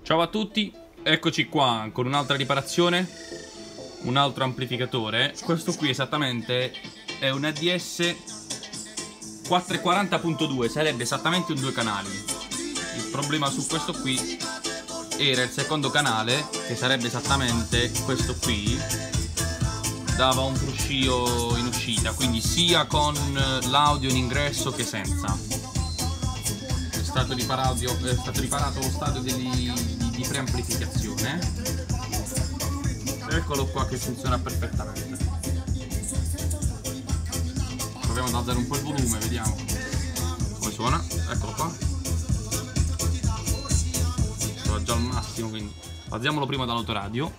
Ciao a tutti, eccoci qua con un'altra riparazione, un altro amplificatore. Questo qui esattamente è un ADS 440.2, sarebbe esattamente un 2 canali. Il problema su questo qui era il secondo canale, che sarebbe esattamente questo qui. Dava un fruscio in uscita, quindi sia con l'audio in ingresso che senza. È stato riparato lo stadio di preamplificazione. Eccolo qua che funziona perfettamente. Proviamo ad alzare un po' il volume, vediamo come suona. Eccolo qua. Sono già al massimo, quindi alziamolo prima dall'autoradio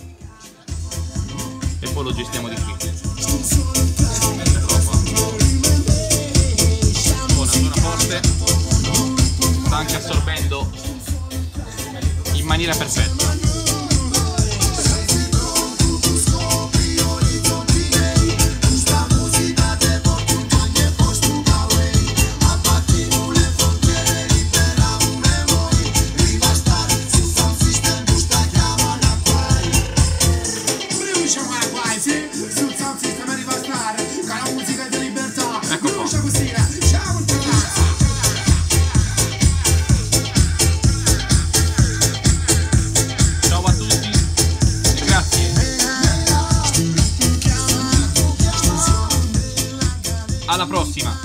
e poi lo gestiamo di qui. Eccolo qua. Suona forte, sta anche assorbendo in maniera perfetta. Ecco qua. Ciao a tutti, grazie. Alla prossima.